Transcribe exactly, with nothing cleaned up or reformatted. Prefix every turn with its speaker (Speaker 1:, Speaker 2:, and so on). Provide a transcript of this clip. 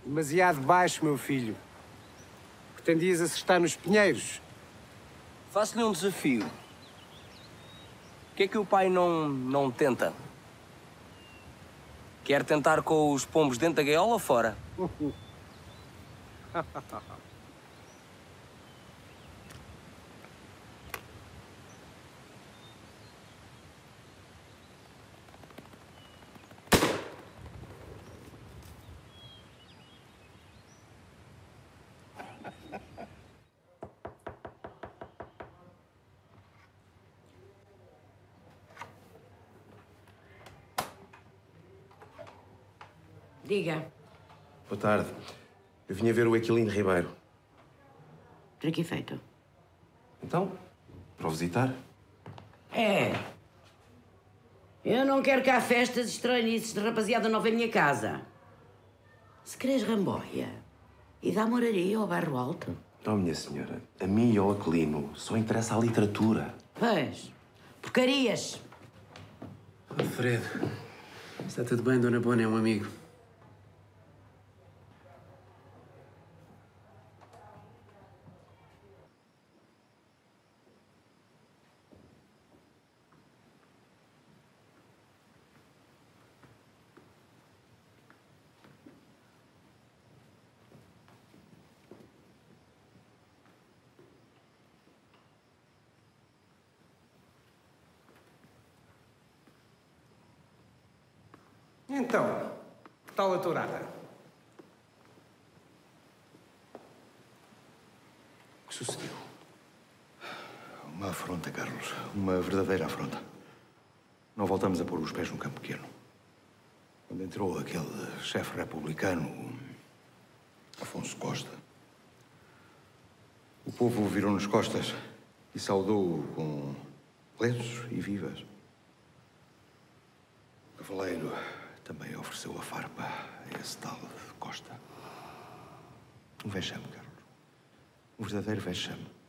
Speaker 1: Demasiado baixo, meu filho. Pretendias acertar nos pinheiros.
Speaker 2: Faço-lhe um desafio. O que é que o pai não, não tenta? Quer tentar com os pombos dentro da gaiola ou fora?
Speaker 3: Diga.
Speaker 4: Boa tarde. Eu vinha ver o Aquilino Ribeiro.
Speaker 3: Para que efeito?
Speaker 4: Então, para o visitar.
Speaker 3: É. Eu não quero cá festas estranhices de rapaziada nova em minha casa. Se queres ramboia e dá moraria ao bairro alto.
Speaker 4: Não, minha senhora. A mim e ao Aquilino só interessa a literatura.
Speaker 3: Pois. Porcarias.
Speaker 5: Alfredo. Está tudo bem, Dona Bona é um amigo.
Speaker 1: Então, que tal a tourada?
Speaker 6: O que sucedeu? Uma afronta, Carlos. Uma verdadeira afronta. Não voltamos a pôr os pés no campo pequeno. Quando entrou aquele chefe republicano, Afonso Costa, o povo virou-nos costas e saudou-o com lenços e vivas. O cavaleiro também ofereceu a farpa a esse tal Costa. Um vexame, Carlos. Um verdadeiro vexame.